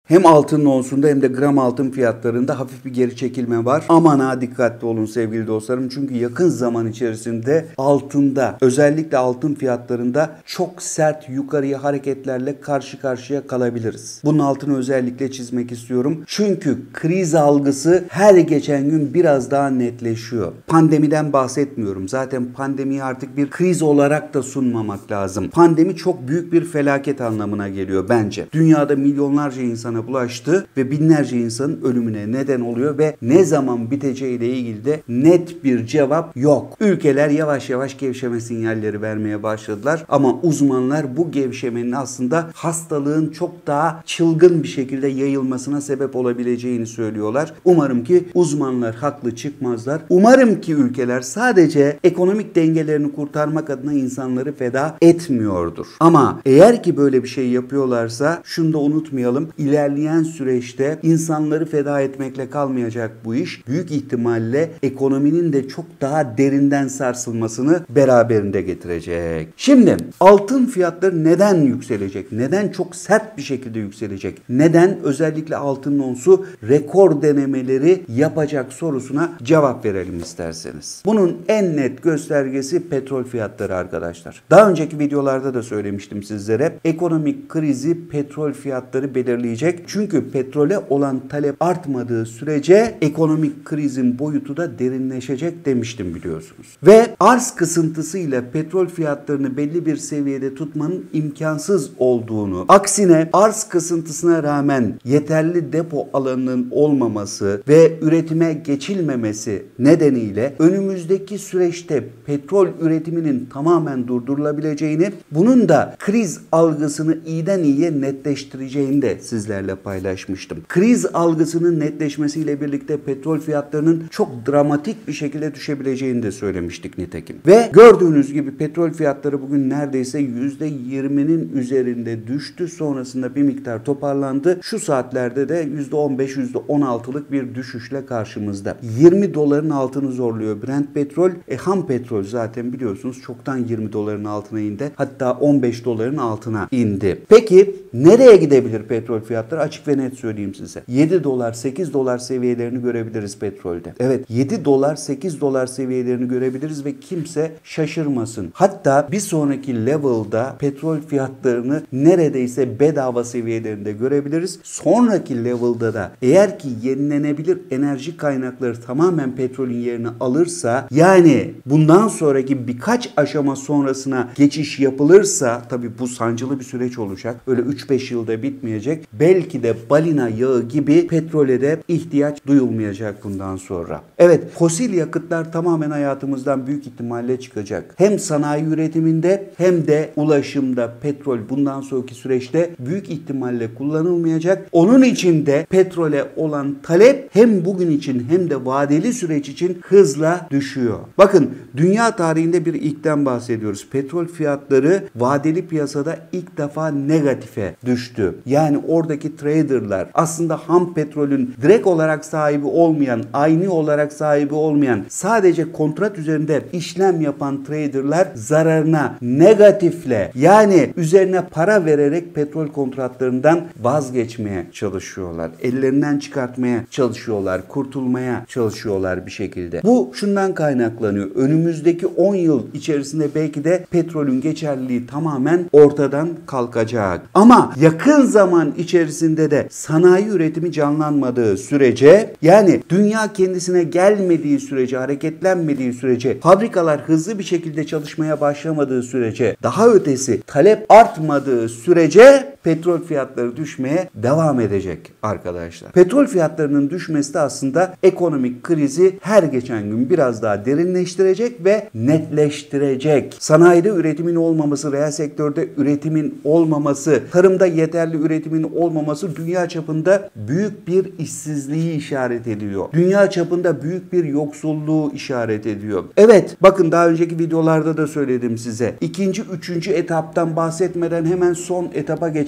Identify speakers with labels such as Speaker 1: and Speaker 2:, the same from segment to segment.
Speaker 1: Hem altının onsunda hem de gram altın fiyatlarında hafif bir geri çekilme var. Aman ha, dikkatli olun sevgili dostlarım. Çünkü yakın zaman içerisinde altında, özellikle altın fiyatlarında çok sert yukarıya hareketlerle karşı karşıya kalabiliriz. Bunun altını özellikle çizmek istiyorum. Çünkü kriz algısı her geçen gün biraz daha netleşiyor. Pandemiden bahsetmiyorum. Zaten pandemiyi artık bir kriz olarak da sunmamak lazım. Pandemi çok büyük bir felaket anlamına geliyor bence. Dünyada milyonlarca insana bulaştı ve binlerce insanın ölümüne neden oluyor ve ne zaman biteceğiyle ilgili de net bir cevap yok. Ülkeler yavaş yavaş gevşeme sinyalleri vermeye başladılar ama uzmanlar bu gevşemenin aslında hastalığın çok daha çılgın bir şekilde yayılmasına sebep olabileceğini söylüyorlar. Umarım ki uzmanlar haklı çıkmazlar. Umarım ki ülkeler sadece ekonomik dengelerini kurtarmak adına insanları feda etmiyordur. Ama eğer ki böyle bir şey yapıyorlarsa şunu da unutmayalım. İlerleyen süreçte insanları feda etmekle kalmayacak bu iş. Büyük ihtimalle ekonominin de çok daha derinden sarsılmasını beraberinde getirecek. Şimdi altın fiyatları neden yükselecek? Neden çok sert bir şekilde yükselecek? Neden özellikle altının onsu rekor denemeleri yapacak sorusuna cevap verelim isterseniz. Bunun en net göstergesi petrol fiyatları arkadaşlar. Daha önceki videolarda da söylemiştim sizlere. Ekonomik krizi petrol fiyatları belirleyecek. Çünkü petrole olan talep artmadığı sürece ekonomik krizin boyutu da derinleşecek demiştim biliyorsunuz. Ve arz kısıntısıyla petrol fiyatlarını belli bir seviyede tutmanın imkansız olduğunu, aksine arz kısıntısına rağmen yeterli depo alanının olmaması ve üretime geçilmemesi nedeniyle önümüzdeki süreçte petrol üretiminin tamamen durdurulabileceğini, bunun da kriz algısını iyiden iyiye netleştireceğini de sizlerle paylaşmıştım. Kriz algısının netleşmesiyle birlikte petrol fiyatlarının çok dramatik bir şekilde düşebileceğini de söylemiştik nitekim. Ve gördüğünüz gibi petrol fiyatları bugün neredeyse %20'nin üzerinde düştü. Sonrasında bir miktar toparlandı. Şu saatlerde de %15, %16'lık bir düşüşle karşımızda. 20 doların altını zorluyor Brent petrol. Ham petrol zaten biliyorsunuz çoktan 20 doların altına indi. Hatta 15 doların altına indi. Peki nereye gidebilir petrol fiyatları? Açık ve net söyleyeyim size. 7 dolar, 8 dolar seviyelerini görebiliriz petrolde. Evet, 7 dolar, 8 dolar seviyelerini görebiliriz ve kimse şaşırmasın. Hatta bir sonraki level'da petrol fiyatlarını neredeyse bedava seviyelerinde görebiliriz. Sonraki level'da da eğer ki yenilenebilir enerji kaynakları tamamen petrolün yerini alırsa, yani bundan sonraki birkaç aşama sonrasına geçiş yapılırsa, tabii bu sancılı bir süreç olacak. Öyle 3-5 yılda bitmeyecek. Belki de balina yağı gibi petrole de ihtiyaç duyulmayacak bundan sonra. Evet, fosil yakıtlar tamamen hayatımızdan büyük ihtimalle çıkacak. Hem sanayi üretiminde hem de ulaşımda petrol bundan sonraki süreçte büyük ihtimalle kullanılmayacak. Onun için de petrole olan talep hem bugün için hem de vadeli süreç için hızla düşüyor. Bakın, dünya tarihinde bir ilkten bahsediyoruz. Petrol fiyatları vadeli piyasada ilk defa negatife düştü. Yani oradaki traderlar aslında ham petrolün direkt olarak sahibi olmayan, ayni olarak sahibi olmayan, sadece kontrat üzerinde işlem yapan traderlar zararına negatifle, yani üzerine para vererek petrol kontratlarından vazgeçmeye çalışıyorlar. Ellerinden çıkartmaya çalışıyorlar. Kurtulmaya çalışıyorlar bir şekilde. Bu şundan kaynaklanıyor. Önümüzdeki 10 yıl içerisinde belki de petrolün geçerliliği tamamen ortadan kalkacak. Ama yakın zaman içerisinde de sanayi üretimi canlanmadığı sürece, yani dünya kendisine gelmediği sürece, hareketlenmediği sürece, fabrikalar hızlı bir şekilde çalışmaya başlamadığı sürece, daha ötesi talep artmadığı sürece petrol fiyatları düşmeye devam edecek arkadaşlar. Petrol fiyatlarının düşmesi de aslında ekonomik krizi her geçen gün biraz daha derinleştirecek ve netleştirecek. Sanayide üretimin olmaması, reel sektörde üretimin olmaması, tarımda yeterli üretimin olmaması dünya çapında büyük bir işsizliği işaret ediyor. Dünya çapında büyük bir yoksulluğu işaret ediyor. Evet, bakın daha önceki videolarda da söyledim size. İkinci, üçüncü etaptan bahsetmeden hemen son etapa geçelim.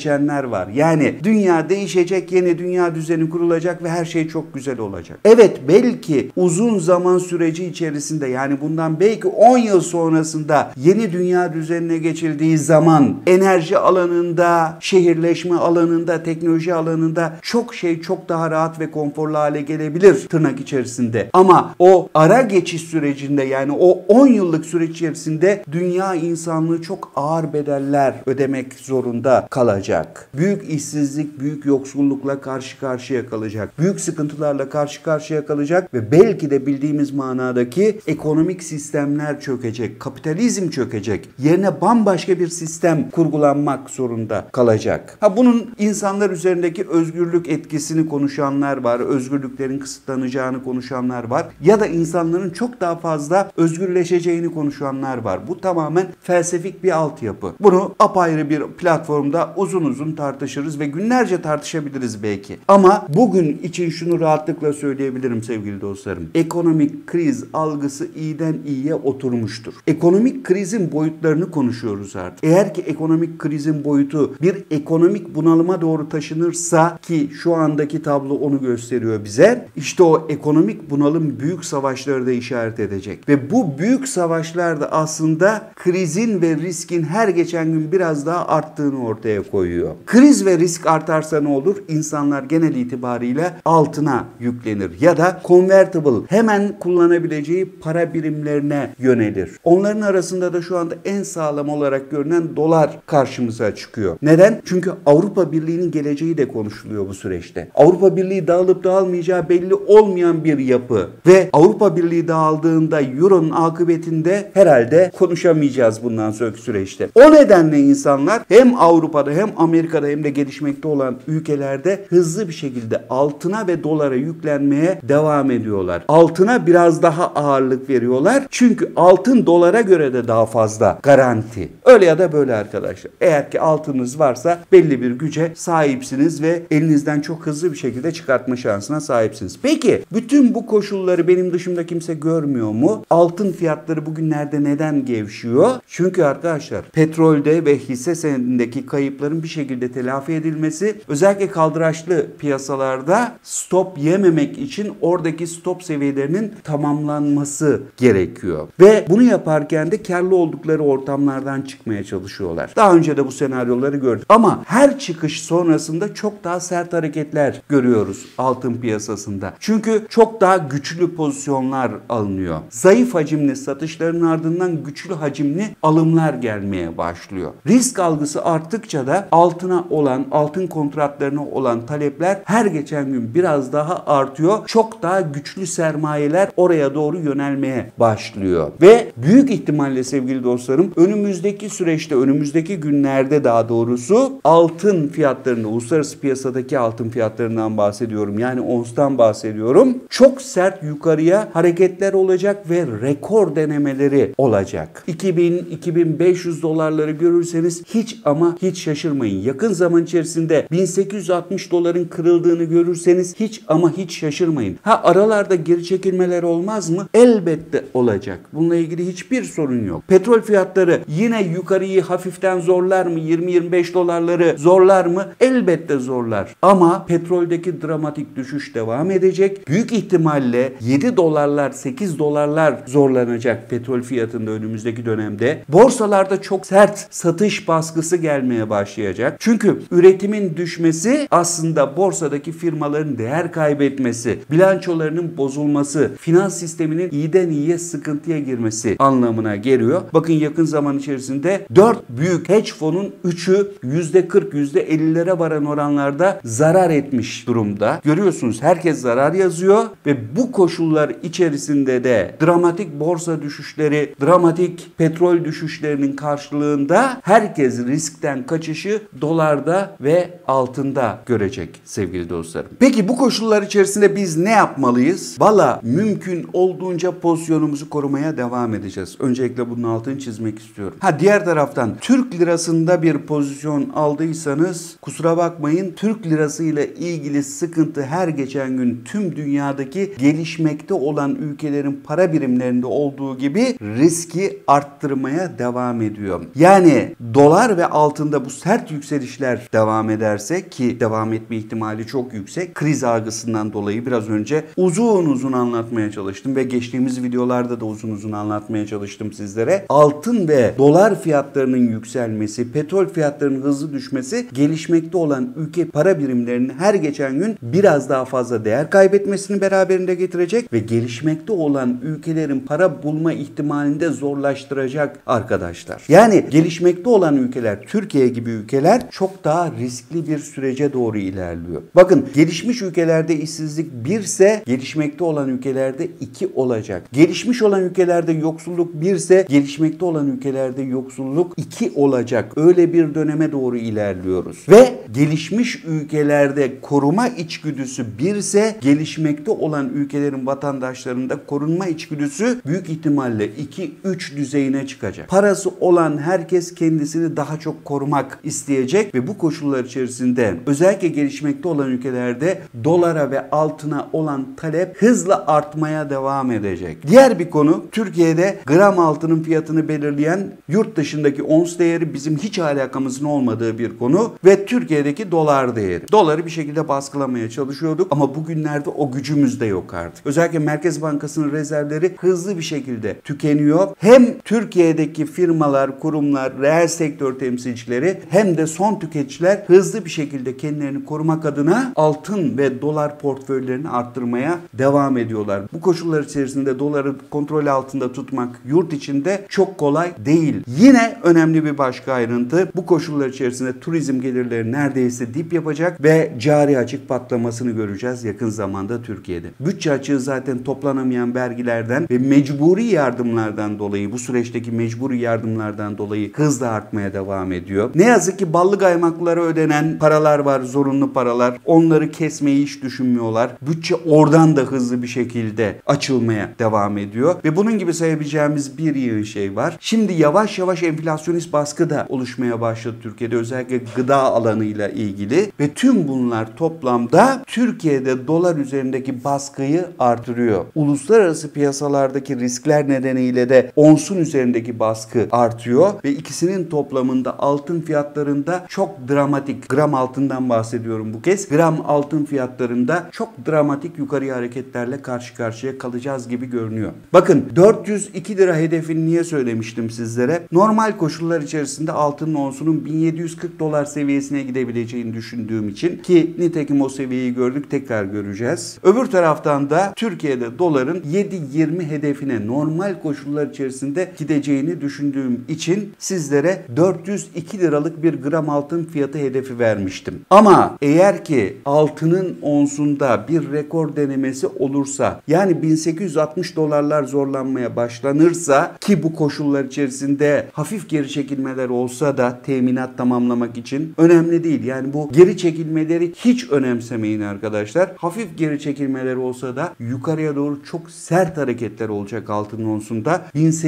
Speaker 1: geçenler var. Yani dünya değişecek, yeni dünya düzeni kurulacak ve her şey çok güzel olacak. Evet, belki uzun zaman süreci içerisinde, yani bundan belki 10 yıl sonrasında yeni dünya düzenine geçildiği zaman enerji alanında, şehirleşme alanında, teknoloji alanında çok şey çok daha rahat ve konforlu hale gelebilir tırnak içerisinde. Ama o ara geçiş sürecinde, yani o 10 yıllık süreç içerisinde dünya insanlığı çok ağır bedeller ödemek zorunda kalacak. Büyük işsizlik, büyük yoksullukla karşı karşıya kalacak. Büyük sıkıntılarla karşı karşıya kalacak ve belki de bildiğimiz manadaki ekonomik sistemler çökecek. Kapitalizm çökecek. Yerine bambaşka bir sistem kurgulanmak zorunda kalacak. Bunun insanlar üzerindeki özgürlük etkisini konuşanlar var. Özgürlüklerin kısıtlanacağını konuşanlar var. Ya da insanların çok daha fazla özgürleşeceğini konuşanlar var. Bu tamamen felsefik bir altyapı. Bunu apayrı bir platformda uzun uzun tartışırız ve günlerce tartışabiliriz belki. Ama bugün için şunu rahatlıkla söyleyebilirim sevgili dostlarım. Ekonomik kriz algısı iyiden iyiye oturmuştur. Ekonomik krizin boyutlarını konuşuyoruz artık. Eğer ki ekonomik krizin boyutu bir ekonomik bunalıma doğru taşınırsa, ki şu andaki tablo onu gösteriyor bize, işte o ekonomik bunalım büyük savaşları da işaret edecek. Ve bu büyük savaşlar da aslında krizin ve riskin her geçen gün biraz daha arttığını ortaya koyuyor. Kriz ve risk artarsa ne olur? İnsanlar genel itibariyle altına yüklenir ya da convertible, hemen kullanabileceği para birimlerine yönelir. Onların arasında da şu anda en sağlam olarak görünen dolar karşımıza çıkıyor. Neden? Çünkü Avrupa Birliği'nin geleceği de konuşuluyor bu süreçte. Avrupa Birliği dağılıp dağılmayacağı belli olmayan bir yapı ve Avrupa Birliği dağıldığında Euro'nun akıbetinde herhalde konuşamayacağız bundan sonraki süreçte. O nedenle insanlar hem Avrupa'da hem Amerika'da hem de gelişmekte olan ülkelerde hızlı bir şekilde altına ve dolara yüklenmeye devam ediyorlar. Altına biraz daha ağırlık veriyorlar. Çünkü altın dolara göre de daha fazla garanti. Öyle ya da böyle arkadaşlar. Eğer ki altınız varsa belli bir güce sahipsiniz ve elinizden çok hızlı bir şekilde çıkartma şansına sahipsiniz. Peki bütün bu koşulları benim dışımda kimse görmüyor mu? Altın fiyatları bugünlerde neden gevşiyor? Çünkü arkadaşlar petrolde ve hisse senedindeki kayıpların bir şekilde telafi edilmesi, özellikle kaldıraçlı piyasalarda stop yememek için oradaki stop seviyelerinin tamamlanması gerekiyor. Ve bunu yaparken de karlı oldukları ortamlardan çıkmaya çalışıyorlar. Daha önce de bu senaryoları gördük. Ama her çıkış sonrasında çok daha sert hareketler görüyoruz altın piyasasında. Çünkü çok daha güçlü pozisyonlar alınıyor. Zayıf hacimli satışların ardından güçlü hacimli alımlar gelmeye başlıyor. Risk algısı arttıkça da altına olan, altın kontratlarına olan talepler her geçen gün biraz daha artıyor. Çok daha güçlü sermayeler oraya doğru yönelmeye başlıyor. Ve büyük ihtimalle sevgili dostlarım önümüzdeki süreçte, önümüzdeki günlerde daha doğrusu altın fiyatlarını, uluslararası piyasadaki altın fiyatlarından bahsediyorum. Yani onstan bahsediyorum. Çok sert yukarıya hareketler olacak ve rekor denemeleri olacak. 2000-2500 dolarları görürseniz hiç ama hiç şaşırmayın. Yakın zaman içerisinde 1860 doların kırıldığını görürseniz hiç ama hiç şaşırmayın. Aralarda geri çekilmeler olmaz mı? Elbette olacak. Bununla ilgili hiçbir sorun yok. Petrol fiyatları yine yukarıyı hafiften zorlar mı? 20-25 dolarları zorlar mı? Elbette zorlar. Ama petroldeki dramatik düşüş devam edecek. Büyük ihtimalle 7 dolarlar, 8 dolarlar zorlanacak petrol fiyatında önümüzdeki dönemde. Borsalarda çok sert satış baskısı gelmeye başlayacak. Çünkü üretimin düşmesi aslında borsadaki firmaların değer kaybetmesi, bilançolarının bozulması, finans sisteminin iyiden iyiye sıkıntıya girmesi anlamına geliyor. Bakın yakın zaman içerisinde 4 büyük hedge fonun 3'ü %40, %50'lere varan oranlarda zarar etmiş durumda. Görüyorsunuz herkes zarar yazıyor ve bu koşullar içerisinde de dramatik borsa düşüşleri, dramatik petrol düşüşlerinin karşılığında herkes riskten kaçışı dolarda ve altında görecek sevgili dostlarım. Peki bu koşullar içerisinde biz ne yapmalıyız? Valla mümkün olduğunca pozisyonumuzu korumaya devam edeceğiz. Öncelikle bunun altını çizmek istiyorum. Diğer taraftan Türk lirasında bir pozisyon aldıysanız kusura bakmayın, Türk lirası ile ilgili sıkıntı her geçen gün tüm dünyadaki gelişmekte olan ülkelerin para birimlerinde olduğu gibi riski arttırmaya devam ediyor. Yani dolar ve altında bu sert sert yükselişler devam ederse, ki devam etme ihtimali çok yüksek, kriz algısından dolayı biraz önce uzun uzun anlatmaya çalıştım ve geçtiğimiz videolarda da uzun uzun anlatmaya çalıştım sizlere. Altın ve dolar fiyatlarının yükselmesi, petrol fiyatlarının hızlı düşmesi gelişmekte olan ülke para birimlerinin her geçen gün biraz daha fazla değer kaybetmesini beraberinde getirecek ve gelişmekte olan ülkelerin para bulma ihtimalini de zorlaştıracak arkadaşlar. Yani gelişmekte olan ülkeler, Türkiye gibi ülkeler çok daha riskli bir sürece doğru ilerliyor. Bakın, gelişmiş ülkelerde işsizlik 1 ise gelişmekte olan ülkelerde 2 olacak. Gelişmiş olan ülkelerde yoksulluk 1 ise gelişmekte olan ülkelerde yoksulluk 2 olacak. Öyle bir döneme doğru ilerliyoruz. Ve gelişmiş ülkelerde koruma içgüdüsü 1 ise gelişmekte olan ülkelerin vatandaşlarında korunma içgüdüsü büyük ihtimalle 2-3 düzeyine çıkacak. Parası olan herkes kendisini daha çok korumak isteyecek ve bu koşullar içerisinde özellikle gelişmekte olan ülkelerde dolara ve altına olan talep hızla artmaya devam edecek. Diğer bir konu, Türkiye'de gram altının fiyatını belirleyen yurt dışındaki ons değeri bizim hiç alakamızın olmadığı bir konu ve Türkiye'deki dolar değeri. Doları bir şekilde baskılamaya çalışıyorduk ama bugünlerde o gücümüz de yok artık. Özellikle Merkez Bankası'nın rezervleri hızlı bir şekilde tükeniyor. Hem Türkiye'deki firmalar, kurumlar, reel sektör temsilcileri hem de son tüketiciler hızlı bir şekilde kendilerini korumak adına altın ve dolar portföylerini arttırmaya devam ediyorlar. Bu koşullar içerisinde doları kontrol altında tutmak yurt içinde çok kolay değil. Yine önemli bir başka ayrıntı, bu koşullar içerisinde turizm gelirleri neredeyse dip yapacak ve cari açık patlamasını göreceğiz yakın zamanda Türkiye'de. Bütçe açığı zaten toplanamayan vergilerden ve mecburi yardımlardan dolayı, bu süreçteki mecburi yardımlardan dolayı hızla artmaya devam ediyor. Ne yazık ki ballı kaymaklılara ödenen paralar var, zorunlu paralar. Onları kesmeyi hiç düşünmüyorlar. Bütçe oradan da hızlı bir şekilde açılmaya devam ediyor ve bunun gibi sayabileceğimiz bir yığın şey var. Şimdi yavaş yavaş enflasyonist baskı da oluşmaya başladı Türkiye'de, özellikle gıda alanıyla ilgili ve tüm bunlar toplamda Türkiye'de dolar üzerindeki baskıyı artırıyor. Uluslararası piyasalardaki riskler nedeniyle de onsun üzerindeki baskı artıyor ve ikisinin toplamında altın fiyatlarında çok dramatik, gram altından bahsediyorum bu kez, gram altın fiyatlarında çok dramatik yukarıya hareketlerle karşı karşıya kalacağız gibi görünüyor. Bakın, 402 lira hedefini niye söylemiştim sizlere? Normal koşullar içerisinde altının onsunun 1740 dolar seviyesine gidebileceğini düşündüğüm için, ki nitekim o seviyeyi gördük, tekrar göreceğiz. Öbür taraftan da Türkiye'de doların 7.20 hedefine normal koşullar içerisinde gideceğini düşündüğüm için sizlere 402 liralık bir gram altın fiyatı hedefi vermiştim. Ama eğer ki altının onsunda bir rekor denemesi olursa, yani 1860 dolarlar zorlanmaya başlanırsa, ki bu koşullar içerisinde hafif geri çekilmeler olsa da teminat tamamlamak için önemli değil. Yani bu geri çekilmeleri hiç önemsemeyin arkadaşlar. Hafif geri çekilmeler olsa da yukarıya doğru çok sert hareketler olacak altın onsunda.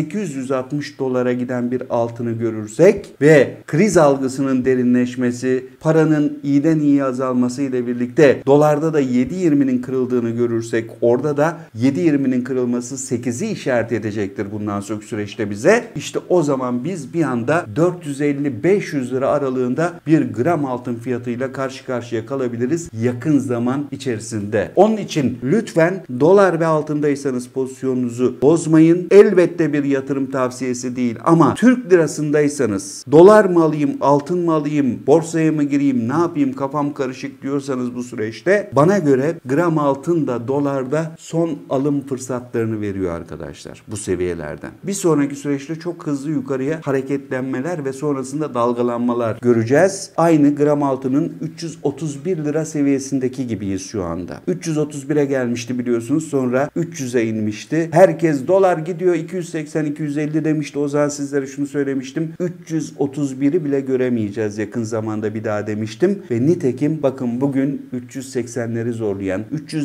Speaker 1: 1860 dolara giden bir altını görürsek ve kriz algısının derinleşmesi, paranın iyiden iyiye azalması ile birlikte dolarda da 7.20'nin kırıldığını görürsek, orada da 7.20'nin kırılması 8'i işaret edecektir bundan sonraki süreçte bize. İşte o zaman biz bir anda 450-500 lira aralığında bir gram altın fiyatıyla karşı karşıya kalabiliriz yakın zaman içerisinde. Onun için lütfen dolar ve altındaysanız pozisyonunuzu bozmayın. Elbette bir yatırım tavsiyesi değil ama Türk lirasındaysanız dolar mı alayım, altın mı alayım, borsaya mı gireyim, ne yapayım, kafam karışık diyorsanız bu süreçte bana göre gram altın da dolarda son alım fırsatlarını veriyor arkadaşlar bu seviyelerden. Bir sonraki süreçte çok hızlı yukarıya hareketlenmeler ve sonrasında dalgalanmalar göreceğiz. Aynı gram altının 331 lira seviyesindeki gibiyiz şu anda. 331'e gelmişti biliyorsunuz, sonra 300'e inmişti. Herkes dolar gidiyor 280-250 demişti. O zaman sizlere şunu söylemiştim. 331'i bile göremeyeceğiz yakın zamanda bir daha demiştim. Ve nitekim bakın bugün 380'leri zorlayan,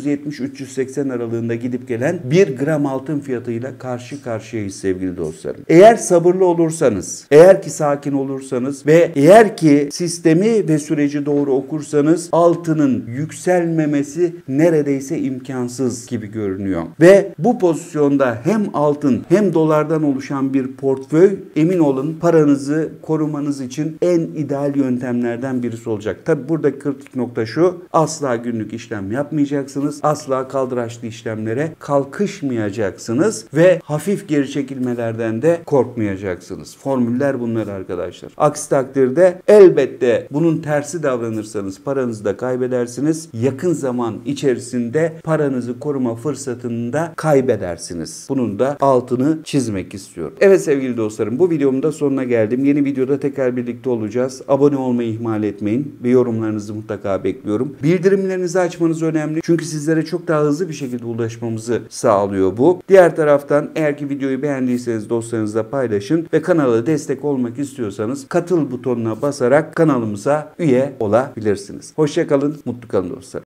Speaker 1: 370-380 aralığında gidip gelen bir gram altın fiyatıyla karşı karşıyayız sevgili dostlarım. Eğer sabırlı olursanız, eğer ki sakin olursanız ve eğer ki sistemi ve süreci doğru okursanız altının yükselmemesi neredeyse imkansız gibi görünüyor. Ve bu pozisyonda hem altın hem dolardan oluşan bir portföy, emin olun paranızı korumanız için en ideal yöntemlerden birisi olacak. Tabi buradaki kritik nokta şu: asla günlük işlem yapmayacaksınız. Asla kaldıraçlı işlemlere kalkışmayacaksınız ve hafif geri çekilmelerden de korkmayacaksınız. Formüller bunlar arkadaşlar. Aksi takdirde elbette bunun tersi davranırsanız paranızı da kaybedersiniz. Yakın zaman içerisinde paranızı koruma fırsatını da kaybedersiniz. Bunun da altını çizmek istiyorum. Evet sevgili dostlarım, bu videomun da sonuna geldim. Yeni videoda tekrar birlikte olacağız. Abone olmayı ihmal etmeyin ve yorumlarınızı mutlaka bekliyorum. Bildirimlerinizi açmanız önemli. Çünkü sizlere çok daha hızlı bir şekilde ulaşmamızı sağlıyor bu. Diğer taraftan eğer ki videoyu beğendiyseniz dostlarınızla paylaşın ve kanala destek olmak istiyorsanız katıl butonuna basarak kanalımıza üye olabilirsiniz. Hoşça kalın, mutlu kalın dostlar.